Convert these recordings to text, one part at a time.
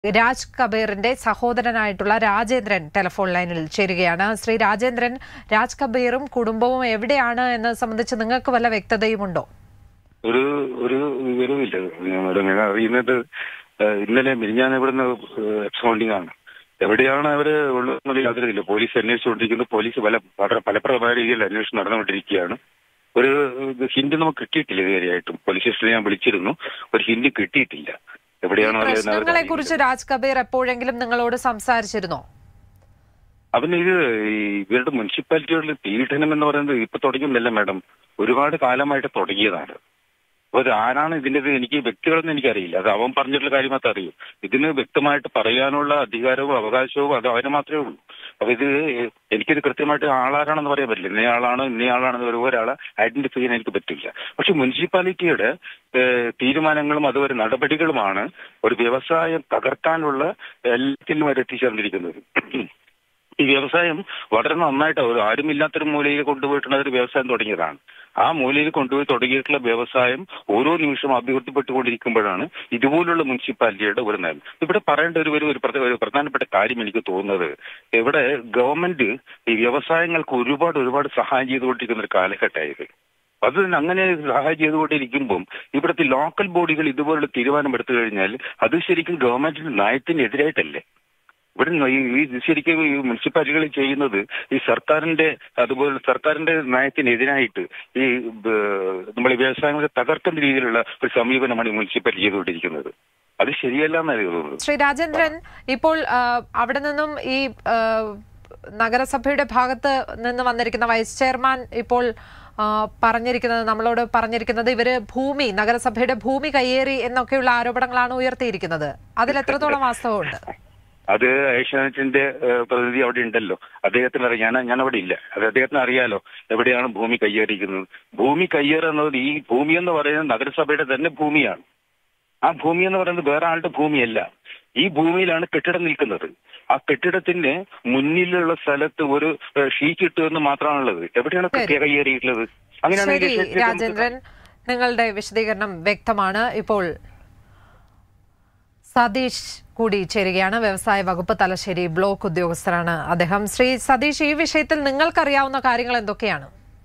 രാജ് കബീറിന്റെ സഹോദരനായിട്ടുള്ള രാജേന്ദ്രൻ ടെലിഫോൺ ലൈനിൽ ചേരുകയാണ്. ശ്രീ രാജേന്ദ്രൻ, രാജ് കബീറും കുടുംബവും എവിടെയാണ് എന്ന് സംബന്ധിച്ച് നിങ്ങൾക്ക് വല്ല വ്യക്തതയുമുണ്ടോ? ഒരു വിവരമില്ല മാഡം. ഞാൻ അറിയുന്നത് ഇന്നലെ മിനിഞ്ഞാന്ന് ഇവിടുന്ന് എക്സ്പോണ്ടിങ് ആണ്. എവിടെയാണ് അവര് ഉള്ളതെന്നുള്ള യാതൊരുമില്ല. പോലീസ് അന്വേഷിച്ചുകൊണ്ടിരിക്കുന്നു. പോലീസ് ഫലപ്രദമായ രീതിയിൽ അന്വേഷണം നടന്നുകൊണ്ടിരിക്കുകയാണ്. ഒരു ഹിന്റ് നമുക്ക് കിട്ടിയിട്ടില്ല ഇതുവരെയായിട്ടും. പോലീസ് സ്റ്റേഷനിൽ ഞാൻ വിളിച്ചിരുന്നു, ഒരു ഹിന്റ് കിട്ടിയിട്ടില്ല. പ്രശ്നങ്ങളെ കുറിച്ച് രാജ് കബീർ എപ്പോഴെങ്കിലും നിങ്ങളോട് സംസാരിച്ചിരുന്നോ? അവന് ഇവരുടെ മുനിസിപ്പാലിറ്റികളിൽ പീഡനം എന്ന് പറയുന്നത് ഇപ്പൊ തുടങ്ങിയതല്ല മാഡം, ഒരുപാട് കാലമായിട്ട് തുടങ്ങിയതാണ്. അപ്പൊ ആരാണ് ഇതിന്റെ എനിക്ക് വ്യക്തികളെന്ന് എനിക്കറിയില്ല. അത് അവൻ പറഞ്ഞിട്ടുള്ള കാര്യം മാത്രമേ അറിയൂ. ഇതിന് വ്യക്തമായിട്ട് പറയാനുള്ള അധികാരവും അവകാശവും അത് അവന് മാത്രമേ ഉള്ളൂ. അപ്പൊ ഇത് എനിക്കിത് കൃത്യമായിട്ട് ആളാരാണെന്ന് പറയാൻ പറ്റില്ല. ഇന്നയാളാണെന്ന് ഒരാളെ ഐഡന്റിഫൈ ചെയ്യാൻ എനിക്ക് പറ്റില്ല. പക്ഷെ മുനിസിപ്പാലിറ്റിയുടെ തീരുമാനങ്ങളും അതുവരെ നടപടികളുമാണ് ഒരു വ്യവസായം തകർക്കാനുള്ള എല്ലാത്തിലും അവർ എത്തിച്ചേർന്നിരിക്കുന്നത്. ഈ വ്യവസായം വളരെ നന്നായിട്ട് ആരുമില്ലാത്തൊരു മൂലയിൽ കൊണ്ടുപോയിട്ടുള്ള ഒരു വ്യവസായം തുടങ്ങിയതാണ്. ആ മൂലയിൽ കൊണ്ടുപോയി തുടങ്ങിയിട്ടുള്ള വ്യവസായം ഓരോ നിമിഷവും അഭിവൃദ്ധിപ്പെട്ടുകൊണ്ടിരിക്കുമ്പോഴാണ് ഇതുപോലുള്ള മുനിസിപ്പാലിറ്റിയുടെ ഒരു നയം. ഇവിടെ പറയേണ്ട ഒരു പ്രധാനപ്പെട്ട കാര്യം എനിക്ക് തോന്നുന്നത്, ഇവിടെ ഗവൺമെന്റ് ഈ വ്യവസായങ്ങൾക്ക് ഒരുപാട് സഹായം ചെയ്തുകൊണ്ടിരിക്കുന്ന ഒരു കാലഘട്ടമായത്. അത് തന്നെ അങ്ങനെ സഹായം ചെയ്തുകൊണ്ടിരിക്കുമ്പം ഇവിടുത്തെ ലോക്കൽ ബോഡികൾ ഇതുപോലുള്ള തീരുമാനമെടുത്തു കഴിഞ്ഞാൽ അത് ശരിക്കും ഗവൺമെന്റിന്റെ നയത്തിനെതിരായിട്ടല്ലേ? ഇവിടെ ശരിക്കും ഈ മുനിസിപ്പാലിറ്റികൾ ചെയ്യുന്നത് ഈ സർക്കാരിന്റെ നയത്തിനെതിരായിട്ട് ഈ നമ്മൾ വ്യവസായങ്ങളെ തകർക്കുന്ന രീതിയിലുള്ള ഒരു സമീപനമാണ് ഈ മുനിസിപ്പാലിറ്റി ചെയ്തുകൊണ്ടിരിക്കുന്നത്. അത് ശരിയല്ല എന്നാണ് തോന്നുന്നത്. ശ്രീ രാജേന്ദ്രൻ, ഇപ്പോൾ അവിടെ നിന്നും ഈ നഗരസഭയുടെ ഭാഗത്ത് നിന്ന് വന്നിരിക്കുന്ന വൈസ് ചെയർമാൻ ഇപ്പോൾ നമ്മളോട് പറഞ്ഞിരിക്കുന്നത് ഇവര് നഗരസഭയുടെ ഭൂമി കയ്യേറി എന്നൊക്കെയുള്ള ആരോപണങ്ങളാണ് ഉയർത്തിയിരിക്കുന്നത്. അതിൽ എത്രത്തോളം വാസ്തവമുണ്ട്? അത് ഏഷ്യാനെറ്റിന്റെ പ്രതിനിധി അവിടെ ഉണ്ടല്ലോ, അദ്ദേഹത്തിന് അറിയാം. ഞാൻ അവിടെ ഇല്ല. അത് അദ്ദേഹത്തിന് അറിയാലോ എവിടെയാണ് ഭൂമി കയ്യേറിയിരിക്കുന്നത്. ഭൂമി കയ്യേറുന്നത്, ഈ ഭൂമി എന്ന് പറയുന്നത് നഗരസഭയുടെ തന്നെ ഭൂമിയാണ്. ആ ഭൂമി എന്ന് പറയുന്നത് വേറെ ആളുടെ ഭൂമിയല്ല. ഈ ഭൂമിയിലാണ് കെട്ടിടം നിൽക്കുന്നത്. ആ കെട്ടിടത്തിന് മുന്നിലുള്ള സ്ഥലത്ത് ഒരു ഷീറ്റ് ഇട്ടുവെന്ന് മാത്രമാണുള്ളത്. എവിടെയാണ് കയ്യേറിയിട്ടുള്ളത്? അങ്ങനെയാണ്. രാജേന്ദ്രൻ, നിങ്ങളുടെ വിശദീകരണം വ്യക്തമാണ്. ഇപ്പോൾ സതീഷ് കൂടി ചേരുകയാണ്. വ്യവസായ വകുപ്പ് തലശ്ശേരി ബ്ലോക്ക് ഉദ്യോഗസ്ഥരാണ് അദ്ദേഹം. ശ്രീ സതീഷ്, ഈ വിഷയത്തിൽ നിങ്ങൾക്കറിയാവുന്ന കാര്യങ്ങൾ എന്തൊക്കെയാണ്?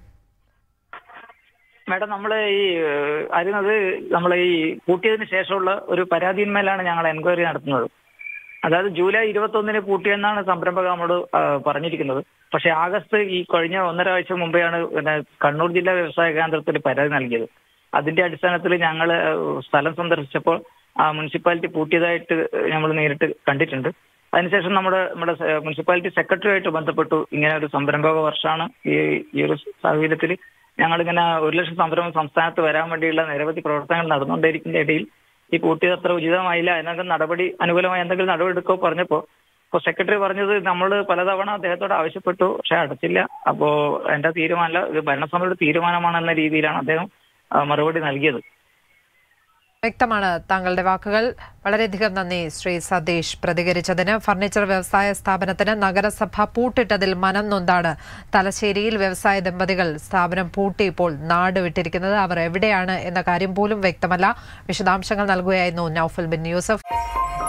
മാഡം, നമ്മൾ ഈ പൂട്ടിയതിന് ശേഷമുള്ള ഒരു പരാതിന്മേലാണ് ഞങ്ങൾ എൻക്വയറി നടത്തുന്നത്. അതായത് ജൂലൈ 21 പൂട്ടിയെന്നാണ് സംരംഭക നമ്മോട് പറഞ്ഞിരിക്കുന്നത്. പക്ഷെ ആഗസ്റ്റ് ഈ കഴിഞ്ഞ 1.5 ആഴ്ച മുമ്പെയാണ് കണ്ണൂർ ജില്ലാ വ്യവസായ കേന്ദ്രത്തിൽ പരാതി നൽകിയത്. അതിന്റെ അടിസ്ഥാനത്തിൽ ഞങ്ങൾ സ്ഥലം സന്ദർശിച്ചപ്പോൾ മുനിസിപ്പാലിറ്റി പൂട്ടിയതായിട്ട് നമ്മൾ നേരിട്ട് കണ്ടിട്ടുണ്ട്. അതിനുശേഷം നമ്മുടെ മുനിസിപ്പാലിറ്റി സെക്രട്ടറിയായിട്ട് ബന്ധപ്പെട്ടു. ഇങ്ങനെ ഒരു സംരംഭക വർഷമാണ് ഈ ഒരു സാഹചര്യത്തിൽ ഞങ്ങളിങ്ങനെ 1 ലക്ഷം സംരംഭം സംസ്ഥാനത്ത് വരാൻ വേണ്ടിയുള്ള നിരവധി പ്രവർത്തനങ്ങൾ നടന്നുകൊണ്ടിരിക്കുന്ന ഇടയിൽ ഈ പൂട്ടിയത് അത്ര ഉചിതമായില്ല, അതിനൊക്കെ അനുകൂലമായ എന്തെങ്കിലും നടപടി എടുക്കോ പറഞ്ഞപ്പോൾ സെക്രട്ടറി പറഞ്ഞത് നമ്മൾ പലതവണ അദ്ദേഹത്തോട് ആവശ്യപ്പെട്ടു, പക്ഷെ അടച്ചില്ല. അപ്പോ എന്റെ തീരുമാനമല്ല, ഇത് ഭരണസമിതിയുടെ തീരുമാനമാണെന്ന രീതിയിലാണ് അദ്ദേഹം മറുപടി നൽകിയത്. വ്യക്തമാണ് താങ്കളുടെ വാക്കുകൾ. വളരെയധികം നന്ദി ശ്രീ സതീഷ് പ്രതികരിച്ചതിന്. ഫർണിച്ചർ വ്യവസായ സ്ഥാപനത്തിന് നഗരസഭ പൂട്ടിട്ടതിൽ മനം നൊന്താണ് തലശ്ശേരിയിൽ വ്യവസായ ദമ്പതികൾ സ്ഥാപനം പൂട്ടി ഇപ്പോൾ നാട് വിട്ടിരിക്കുന്നത്. അവർ എവിടെയാണ് എന്ന കാര്യം പോലും വ്യക്തമല്ല. വിശദാംശങ്ങൾ നൽകുകയായിരുന്നു നൌഫൽ ബിൻ യൂസഫ്.